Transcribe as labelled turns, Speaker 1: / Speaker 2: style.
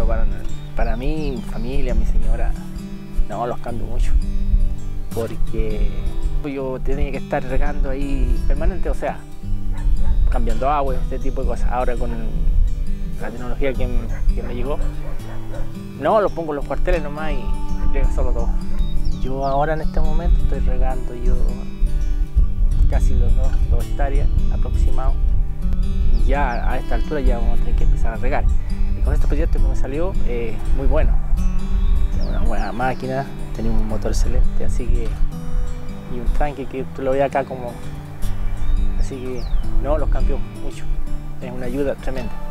Speaker 1: para mí, mi familia, mi señora, no, los cambio mucho. Porque yo tenía que estar regando ahí permanente, o sea, cambiando agua, este tipo de cosas. Ahora con la tecnología que me llegó, no, los pongo en los cuarteles nomás y riega solo todo. Yo ahora en este momento estoy regando yo casi los 2 hectáreas aproximados. Y ya a esta altura ya vamos a tener que empezar a regar. Y con este proyecto que me salió, muy bueno. Tengo una buena máquina, tenemos un motor excelente, así que, y un tanque que tú lo ves acá como, así que no, los cambió mucho. Es una ayuda tremenda.